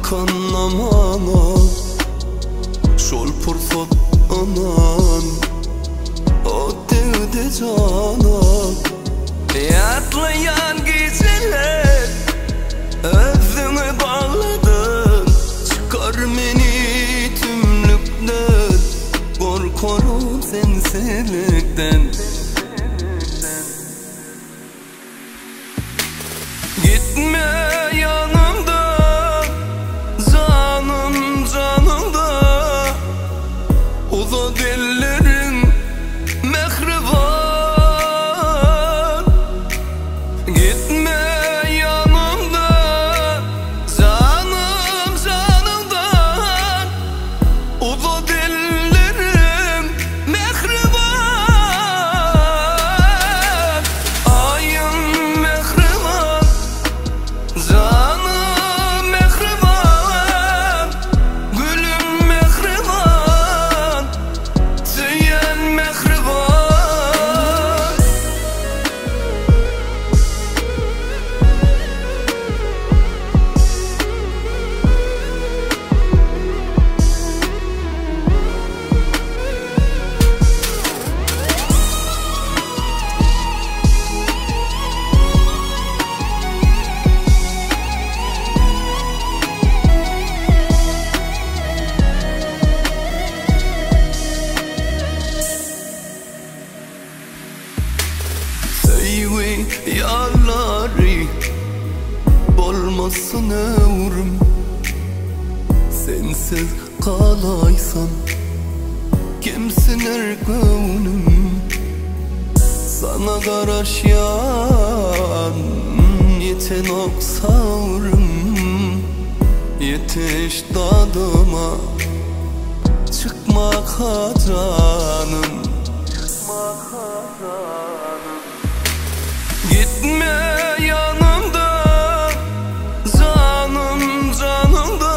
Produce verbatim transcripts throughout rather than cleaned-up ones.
kan aman şol pursat anan o devde canan yatlayan geceler özünü bağladın çıkar beni tümlükten korkarım senselikten gitme yanımda canım canımda uzak ellerin mehriban gitme yanımda canım canımdan uzak ellerin mehriban ayın mehriban canım mehriban gülüm mehriban tüyen mehriban Seyvi yarları bolmasın ömrüm sensiz kalaysan kimsin ergönüm sana karşıyan yeten oksavrım yetiş dadıma çıkmak hacanım gitme yanımda canım canımda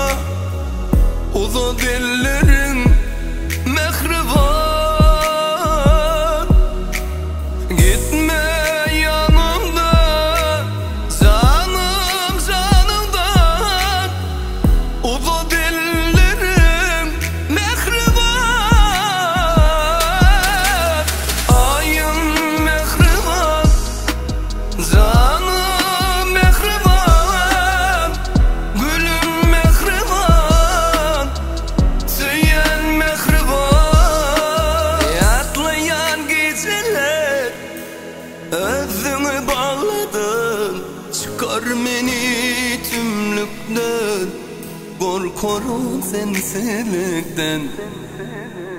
uzak ellerin mehriban gitme yanımda canım canımdan uzak ellerin mehriban ayın mehriban canım mehriban gülüm mehriban tüyen mehriban yatlayan geceler özünü bağladın çıkar beni tümlükten korkarım senselikten